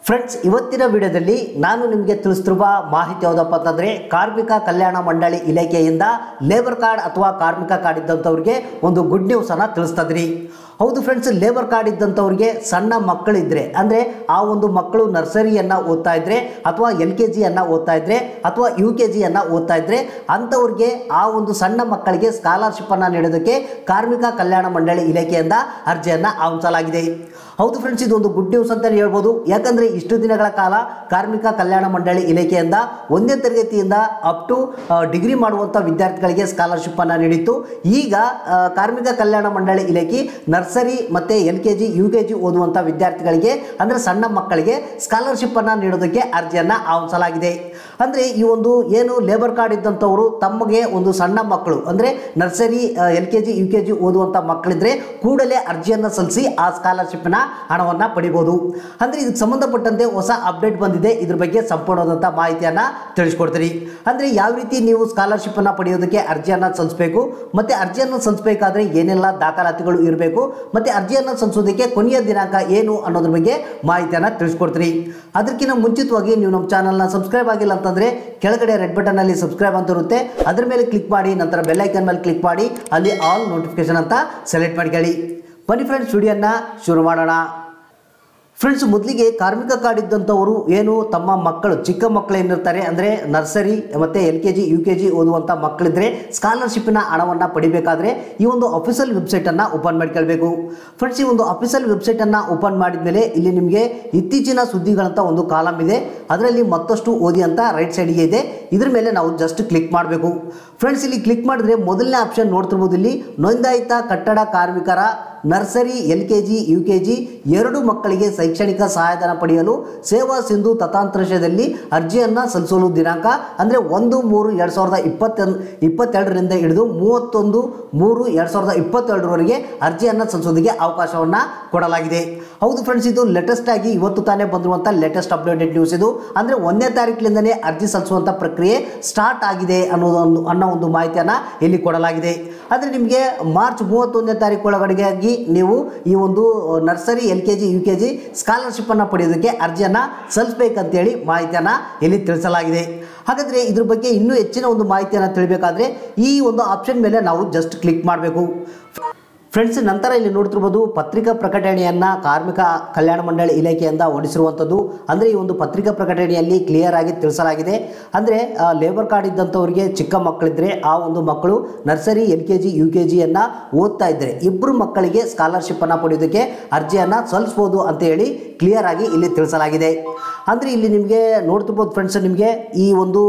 Friends, ಇವತ್ತಿನ ವಿಡಿಯೋದಲ್ಲಿ ನಾನು ನಿಮಗೆ ತಿಳಿಸ್ತಿರುವ ಮಾಹಿತಿ ಯಾವುದಪ್ಪ ಅಂತಂದರೆ, ಕಾರ್ಮಿಕ ಕಲ್ಯಾಣ ಮಂಡಳಿ ಇಲಾಖೆಯಿಂದ ಲೇಬರ್ ಕಾರ್ಡ್ ಅಥವಾ ಕಾರ್ಮಿಕ ಕಾರ್ಡ್ ಇದ್ದಂಥವ್ರಿಗೆ ಒಂದು ಗುಡ್ ನ್ಯೂಸನ್ನು ತಿಳಿಸ್ತದ್ರಿ. ಹೌದು ಫ್ರೆಂಡ್ಸ್, ಲೇಬರ್ ಕಾರ್ಡ್ ಇದ್ದಂಥವ್ರಿಗೆ ಸಣ್ಣ ಮಕ್ಕಳಿದ್ರೆ ಅಂದರೆ ಆ ಒಂದು ಮಕ್ಕಳು ನರ್ಸರಿಯನ್ನು ಓದ್ತಾ ಇದ್ರೆ ಅಥವಾ LKGಯನ್ನು ಓದ್ತಾ ಇದ್ರೆ ಅಥವಾ UKGಯನ್ನು ಓದ್ತಾ ಇದ್ರೆ ಅಂಥವ್ರಿಗೆ ಆ ಒಂದು ಸಣ್ಣ ಮಕ್ಕಳಿಗೆ ಸ್ಕಾಲರ್ಶಿಪ್ಪನ್ನು ನೀಡೋದಕ್ಕೆ ಕಾರ್ಮಿಕ ಕಲ್ಯಾಣ ಮಂಡಳಿ ಇಲಾಖೆಯಿಂದ ಅರ್ಜಿಯನ್ನು ಆಹ್ವಾನಿಸಲಾಗಿದೆ. ಹೌದು ಫ್ರೆಂಡ್ಸ್, ಇದೊಂದು ಗುಡ್ ನ್ಯೂಸ್ ಅಂತಲೇ ಹೇಳ್ಬೋದು. ಯಾಕಂದರೆ ಇಷ್ಟು ದಿನಗಳ ಕಾಲ ಕಾರ್ಮಿಕ ಕಲ್ಯಾಣ ಮಂಡಳಿ ಇಲಾಖೆಯಿಂದ 1ನೇ ತರಗತಿಯಿಂದ ಅಪ್ ಟು ಡಿಗ್ರಿ ಮಾಡುವಂಥ ವಿದ್ಯಾರ್ಥಿಗಳಿಗೆ ಸ್ಕಾಲರ್ಶಿಪ್ಪನ್ನು ನೀಡಿತ್ತು. ಈಗ ಕಾರ್ಮಿಕ ಕಲ್ಯಾಣ ಮಂಡಳಿ ಇಲಾಖೆ ನರ್ಸರಿ ಮತ್ತು LKG UKG ಓದುವಂಥ ವಿದ್ಯಾರ್ಥಿಗಳಿಗೆ ಅಂದರೆ ಸಣ್ಣ ಮಕ್ಕಳಿಗೆ ಸ್ಕಾಲರ್ಶಿಪ್ಪನ್ನು ನೀಡೋದಕ್ಕೆ ಅರ್ಜಿಯನ್ನು ಆಹ್ವಾನಿಸಲಾಗಿದೆ. ಅಂದರೆ ಈ ಒಂದು ಏನು ಲೇಬರ್ ಕಾರ್ಡ್ ಇದ್ದಂಥವರು ತಮಗೆ ಒಂದು ಸಣ್ಣ ಮಕ್ಕಳು ಅಂದರೆ ನರ್ಸರಿ LKG UKG ಓದುವಂಥ ಮಕ್ಕಳಿದ್ರೆ ಕೂಡಲೇ ಅರ್ಜಿಯನ್ನು ಸಲ್ಲಿಸಿ ಆ ಸ್ಕಾಲರ್ಶಿಪ್ನ ಹಣವನ್ನು ಪಡಿಬೋದು. ಅಂದರೆ ಇದಕ್ಕೆ ಸಂಬಂಧಪಟ್ಟಂತೆ ಹೊಸ ಅಪ್ಡೇಟ್ ಬಂದಿದೆ. ಇದ್ರ ಬಗ್ಗೆ ಸಂಪೂರ್ಣವಾದಂಥ ಮಾಹಿತಿಯನ್ನು ತಿಳಿಸ್ಕೊಡ್ತೀರಿ. ಅಂದರೆ ಯಾವ ರೀತಿ ನೀವು ಸ್ಕಾಲರ್ಶಿಪ್ಪನ್ನು ಪಡೆಯೋದಕ್ಕೆ ಅರ್ಜಿಯನ್ನು ಸಲ್ಲಿಸಬೇಕು, ಮತ್ತು ಅರ್ಜಿಯನ್ನು ಸಲ್ಲಿಸಬೇಕಾದ್ರೆ ಏನೆಲ್ಲ ದಾಖಲಾತಿಗಳು ಇರಬೇಕು, ಮತ್ತು ಅರ್ಜಿಯನ್ನು ಸಲ್ಲಿಸೋದಕ್ಕೆ ಕೊನೆಯ ದಿನಾಂಕ ಏನು ಅನ್ನೋದ್ರ ಬಗ್ಗೆ ಮಾಹಿತಿಯನ್ನು ತಿಳಿಸ್ಕೊಡ್ತೀರಿ. ಅದಕ್ಕಿಂತ ಮುಂಚಿತವಾಗಿ ನೀವು ನಮ್ಮ ಚಾನಲ್ನ ಸಬ್ಸ್ಕ್ರೈಬ್ ಆಗಿಲ್ಲ ಅಂತಂದರೆ ಕೆಳಗಡೆ ರೆಡ್ ಬಟನ್ನಲ್ಲಿ ಸಬ್ಸ್ಕ್ರೈಬ್ ಅಂತ ಇರುತ್ತೆ, ಅದರ ಮೇಲೆ ಕ್ಲಿಕ್ ಮಾಡಿ, ನಂತರ ಬೆಲ್ ಐಕನ್ ಮೇಲೆ ಕ್ಲಿಕ್ ಮಾಡಿ, ಅಲ್ಲಿ ಆಲ್ ನೋಟಿಫಿಕೇಶನ್ ಅಂತ ಸೆಲೆಕ್ಟ್ ಮಾಡ್ಕೊಳ್ಳಿ. ಬನ್ನಿ ಫ್ರೆಂಡ್ಸ್, ವಿಡಿಯೋನ ಶುರು ಮಾಡೋಣ. ಫ್ರೆಂಡ್ಸ್, ಮೊದಲಿಗೆ ಕಾರ್ಮಿಕ ಕಾರ್ಡ್ ಇದ್ದಂಥವರು ಏನು ತಮ್ಮ ಮಕ್ಕಳು ಚಿಕ್ಕ ಮಕ್ಕಳು ಏನಿರ್ತಾರೆ ಅಂದರೆ ನರ್ಸರಿ ಮತ್ತು LKG UKG ಓದುವಂಥ ಮಕ್ಕಳಿದ್ರೆ ಸ್ಕಾಲರ್ಶಿಪ್ಪಿನ ಹಣವನ್ನು ಪಡಿಬೇಕಾದ್ರೆ ಈ ಒಂದು ಅಫಿಷಿಯಲ್ ವೆಬ್ಸೈಟನ್ನು ಓಪನ್ ಮಾಡ್ಕೊಳ್ಬೇಕು. ಫ್ರೆಂಡ್ಸ್, ಈ ಒಂದು ಅಫಿಷಿಯಲ್ ವೆಬ್ಸೈಟನ್ನು ಓಪನ್ ಮಾಡಿದ ಮೇಲೆ ಇಲ್ಲಿ ನಿಮಗೆ ಇತ್ತೀಚಿನ ಸುದ್ದಿಗಳಂತ ಒಂದು ಕಾಲಮ್ ಇದೆ, ಅದರಲ್ಲಿ ಮತ್ತಷ್ಟು ಓದಿ ಅಂತ ರೈಟ್ ಸೈಡ್ಗೆ ಇದೆ. ಇದ್ರ ಮೇಲೆ ನಾವು ಜಸ್ಟ್ ಕ್ಲಿಕ್ ಮಾಡಬೇಕು. ಫ್ರೆಂಡ್ಸ್, ಇಲ್ಲಿ ಕ್ಲಿಕ್ ಮಾಡಿದ್ರೆ ಮೊದಲನೇ ಆಪ್ಷನ್ ನೋಡ್ತಿರ್ಬೋದು. ಇಲ್ಲಿ ನೋಂದಾಯಿತ ಕಟ್ಟಡ ಕಾರ್ಮಿಕರ ನರ್ಸರಿ LKG UKG ಎರಡು ಮಕ್ಕಳಿಗೆ ಶೈಕ್ಷಣಿಕ ಸಹಾಯಧನ ಪಡೆಯಲು ಸೇವಾ ಸಿಂಧು ತತಾಂತ್ರದಲ್ಲಿ ಅರ್ಜಿಯನ್ನು ಸಲ್ಲಿಸಲು ದಿನಾಂಕ ಅಂದರೆ 1/3/2022ರಿಂದ ಹಿಡಿದು 31/3/2022ವರೆಗೆ ಅರ್ಜಿಯನ್ನು ಸಲ್ಲಿಸೋದಕ್ಕೆ ಅವಕಾಶವನ್ನು ಕೊಡಲಾಗಿದೆ. ಹೌದು ಫ್ರೆಂಡ್ಸ್, ಇದು ಲೇಟೆಸ್ಟ್ ಆಗಿ ಇವತ್ತು ತಾನೇ ಬಂದಿರುವಂಥ ಲೇಟೆಸ್ಟ್ ಅಪ್ಡೇಟೆಡ್ ನ್ಯೂಸ್ ಇದು. ಅಂದರೆ 1ನೇ ತಾರೀಕಿನಿಂದಲೇ ಅರ್ಜಿ ಸಲ್ಲಿಸುವಂಥ ಪ್ರಕ್ರಿಯೆ ಸ್ಟಾರ್ಟ್ ಆಗಿದೆ ಅನ್ನೋ ಒಂದು ಮಾಹಿತಿಯನ್ನು ಇಲ್ಲಿ ಕೊಡಲಾಗಿದೆ. ಆದರೆ ನಿಮಗೆ ಮಾರ್ಚ್ 31ನೇ ತಾರೀಕು ಒಳಗಡೆಗಾಗಿ ನೀವು ಈ ಒಂದು ನರ್ಸರಿ LKG UKG ಸ್ಕಾಲರ್ಶಿಪ್ಪನ್ನು ಪಡೆಯೋದಕ್ಕೆ ಅರ್ಜಿಯನ್ನು ಸಲ್ಲಿಸಬೇಕಂತೇಳಿ ಮಾಹಿತಿಯನ್ನು ಇಲ್ಲಿ ತಿಳಿಸಲಾಗಿದೆ. ಹಾಗಾದರೆ ಇದ್ರ ಬಗ್ಗೆ ಇನ್ನೂ ಹೆಚ್ಚಿನ ಒಂದು ಮಾಹಿತಿಯನ್ನು ತಿಳಿಬೇಕಾದ್ರೆ ಈ ಒಂದು ಆಪ್ಷನ್ ಮೇಲೆ ನಾವು ಜಸ್ಟ್ ಕ್ಲಿಕ್ ಮಾಡಬೇಕು. ಫ್ರೆಂಡ್ಸ್, ನಂತರ ಇಲ್ಲಿ ನೋಡ್ತಿರ್ಬೋದು ಪತ್ರಿಕಾ ಪ್ರಕಟಣೆಯನ್ನು ಕಾರ್ಮಿಕ ಕಲ್ಯಾಣ ಮಂಡಳಿ ಇಲಾಖೆಯಿಂದ ಹೊರಡಿಸಿರುವಂಥದ್ದು. ಅಂದರೆ ಈ ಒಂದು ಪತ್ರಿಕಾ ಪ್ರಕಟಣೆಯಲ್ಲಿ ಕ್ಲಿಯರ್ ಆಗಿ ತಿಳಿಸಲಾಗಿದೆ. ಅಂದರೆ ಲೇಬರ್ ಕಾರ್ಡ್ ಇದ್ದಂಥವ್ರಿಗೆ ಚಿಕ್ಕ ಮಕ್ಕಳಿದ್ರೆ ಆ ಒಂದು ಮಕ್ಕಳು ನರ್ಸರಿ LKG UKGಯನ್ನು ಓದ್ತಾ ಇದ್ದರೆ ಇಬ್ಬರು ಮಕ್ಕಳಿಗೆ ಸ್ಕಾಲರ್ಶಿಪ್ಪನ್ನು ಪಡೆಯೋದಕ್ಕೆ ಅರ್ಜಿಯನ್ನು ಸಲ್ಲಿಸ್ಬೋದು ಅಂತ ಹೇಳಿ ಕ್ಲಿಯರ್ ಆಗಿ ಇಲ್ಲಿ ತಿಳಿಸಲಾಗಿದೆ. ಅಂದರೆ ಇಲ್ಲಿ ನಿಮಗೆ ನೋಡ್ತಿರ್ಬೋದು ಫ್ರೆಂಡ್ಸ್, ನಿಮಗೆ ಈ ಒಂದು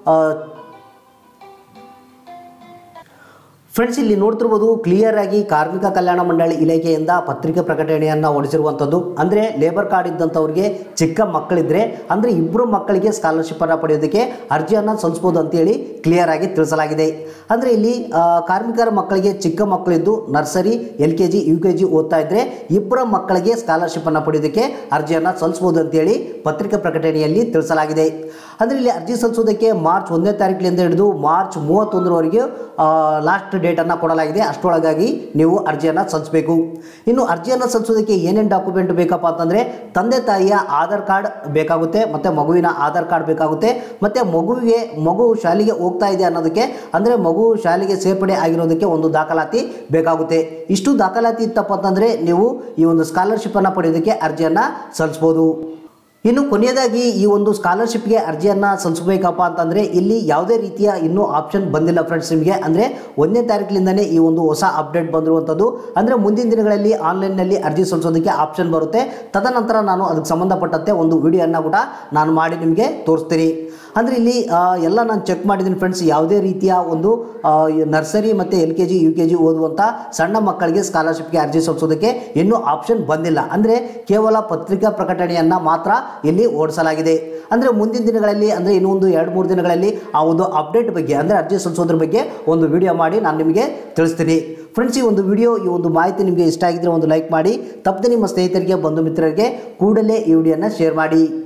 ಫ್ರೆಂಡ್ಸ್ ಇಲ್ಲಿ ನೋಡ್ತಿರ್ಬೋದು ಕ್ಲಿಯರ್ ಆಗಿ ಕಾರ್ಮಿಕ ಕಲ್ಯಾಣ ಮಂಡಳಿ ಇಲಾಖೆಯಿಂದ ಪತ್ರಿಕೆ ಪ್ರಕಟಣೆಯನ್ನು ಹೊರಡಿಸಿರುವಂಥದ್ದು. ಅಂದರೆ ಲೇಬರ್ ಕಾರ್ಡ್ ಇದ್ದಂಥವ್ರಿಗೆ ಚಿಕ್ಕ ಮಕ್ಕಳಿದ್ರೆ ಅಂದರೆ ಇಬ್ಬರು ಮಕ್ಕಳಿಗೆ ಸ್ಕಾಲರ್ಶಿಪ್ಪನ್ನು ಪಡೆಯೋದಕ್ಕೆ ಅರ್ಜಿಯನ್ನು ಸಲ್ಲಿಸ್ಬೋದು ಅಂತೇಳಿ ಕ್ಲಿಯರ್ ಆಗಿ ತಿಳಿಸಲಾಗಿದೆ. ಅಂದರೆ ಇಲ್ಲಿ ಕಾರ್ಮಿಕರ ಮಕ್ಕಳಿಗೆ ಚಿಕ್ಕ ಮಕ್ಕಳಿದ್ದು ನರ್ಸರಿ LKG UKG ಓದ್ತಾ ಇದ್ದರೆ ಇಬ್ಬರ ಮಕ್ಕಳಿಗೆ ಸ್ಕಾಲರ್ಶಿಪ್ಪನ್ನು ಪಡೆಯೋದಕ್ಕೆ ಅರ್ಜಿಯನ್ನು ಸಲ್ಲಿಸ್ಬೋದು ಅಂತೇಳಿ ಪತ್ರಿಕಾ ಪ್ರಕಟಣೆಯಲ್ಲಿ ತಿಳಿಸಲಾಗಿದೆ. ಅಂದರೆ ಇಲ್ಲಿ ಅರ್ಜಿ ಸಲ್ಲಿಸೋದಕ್ಕೆ ಮಾರ್ಚ್ 1ನೇ ತಾರೀಕಿನಿಂದ ಹಿಡಿದು ಮಾರ್ಚ್ 31ರವರೆಗೆ ಲಾಸ್ಟ್ ಡೇಟನ್ನು ಕೊಡಲಾಗಿದೆ. ಅಷ್ಟರೊಳಗಾಗಿ ನೀವು ಅರ್ಜಿಯನ್ನು ಸಲ್ಲಿಸಬೇಕು. ಇನ್ನು ಅರ್ಜಿಯನ್ನು ಸಲ್ಲಿಸೋದಕ್ಕೆ ಏನೇನು ಡಾಕ್ಯುಮೆಂಟ್ ಬೇಕಪ್ಪ ಅಂತಂದರೆ ತಂದೆ ತಾಯಿಯ ಆಧಾರ್ ಕಾರ್ಡ್ ಬೇಕಾಗುತ್ತೆ, ಮತ್ತು ಮಗುವಿನ ಆಧಾರ್ ಕಾರ್ಡ್ ಬೇಕಾಗುತ್ತೆ, ಮತ್ತು ಮಗು ಶಾಲೆಗೆ ಹೋಗ್ತಾ ಇದೆ ಅನ್ನೋದಕ್ಕೆ ಅಂದರೆ ಮಗು ಶಾಲೆಗೆ ಸೇರ್ಪಡೆ ಆಗಿರೋದಕ್ಕೆ ಒಂದು ದಾಖಲಾತಿ ಬೇಕಾಗುತ್ತೆ. ಇಷ್ಟು ದಾಖಲಾತಿ ಇತ್ತಪ್ಪ ಅಂತಂದರೆ ನೀವು ಈ ಒಂದು ಸ್ಕಾಲರ್ಶಿಪ್ಪನ್ನು ಪಡೆಯೋದಕ್ಕೆ ಅರ್ಜಿಯನ್ನು ಸಲ್ಲಿಸ್ಬೋದು. ಇನ್ನು ಕೊನೆಯದಾಗಿ ಈ ಒಂದು ಸ್ಕಾಲರ್ಶಿಪ್ಗೆ ಅರ್ಜಿಯನ್ನು ಸಲ್ಲಿಸಬೇಕಪ್ಪ ಅಂತಂದರೆ ಇಲ್ಲಿ ಯಾವುದೇ ರೀತಿಯ ಇನ್ನೂ ಆಪ್ಷನ್ ಬಂದಿಲ್ಲ ಫ್ರೆಂಡ್ಸ್ ನಿಮಗೆ. ಅಂದರೆ 1ನೇ ತಾರೀಕಿನಿಂದಲೇ ಈ ಒಂದು ಹೊಸ ಅಪ್ಡೇಟ್ ಬಂದಿರುವಂಥದ್ದು. ಅಂದರೆ ಮುಂದಿನ ದಿನಗಳಲ್ಲಿ ಆನ್ಲೈನ್ನಲ್ಲಿ ಅರ್ಜಿ ಸಲ್ಲಿಸೋದಕ್ಕೆ ಆಪ್ಷನ್ ಬರುತ್ತೆ. ತದನಂತರ ನಾನು ಅದಕ್ಕೆ ಸಂಬಂಧಪಟ್ಟಂತೆ ಒಂದು ವಿಡಿಯೋನ ಕೂಡ ನಾನು ಮಾಡಿ ನಿಮಗೆ ತೋರಿಸ್ತೀನಿ. ಅಂದರೆ ಇಲ್ಲಿ ಎಲ್ಲ ನಾನು ಚೆಕ್ ಮಾಡಿದ್ದೀನಿ ಫ್ರೆಂಡ್ಸ್, ಯಾವುದೇ ರೀತಿಯ ಒಂದು ನರ್ಸರಿ ಮತ್ತು LKG UKG ಓದುವಂಥ ಸಣ್ಣ ಮಕ್ಕಳಿಗೆ ಸ್ಕಾಲರ್ಶಿಪ್ಗೆ ಅರ್ಜಿ ಸಲ್ಲಿಸೋದಕ್ಕೆ ಇನ್ನೂ ಆಪ್ಷನ್ ಬಂದಿಲ್ಲ. ಅಂದರೆ ಕೇವಲ ಪತ್ರಿಕಾ ಪ್ರಕಟಣೆಯನ್ನು ಮಾತ್ರ ಇಲ್ಲಿ ಓಡಿಸಲಾಗಿದೆ. ಅಂದರೆ ಮುಂದಿನ ದಿನಗಳಲ್ಲಿ ಅಂದರೆ ಇನ್ನೊಂದು 2-3 ದಿನಗಳಲ್ಲಿ ಆ ಒಂದು ಅಪ್ಡೇಟ್ ಬಗ್ಗೆ ಅಂದರೆ ಅರ್ಜಿ ಸಲ್ಲಿಸೋದ್ರ ಬಗ್ಗೆ ಒಂದು ವಿಡಿಯೋ ಮಾಡಿ ನಾನು ನಿಮಗೆ ತಿಳಿಸ್ತೀನಿ. ಫ್ರೆಂಡ್ಸ್, ಈ ಒಂದು ಮಾಹಿತಿ ನಿಮಗೆ ಇಷ್ಟ ಆಗಿದ್ದರೆ ಒಂದು ಲೈಕ್ ಮಾಡಿ, ತಪ್ಪದೆ ನಿಮ್ಮ ಸ್ನೇಹಿತರಿಗೆ ಬಂಧು ಮಿತ್ರರಿಗೆ ಕೂಡಲೇ ಈ ವಿಡಿಯೋನ ಶೇರ್ ಮಾಡಿ.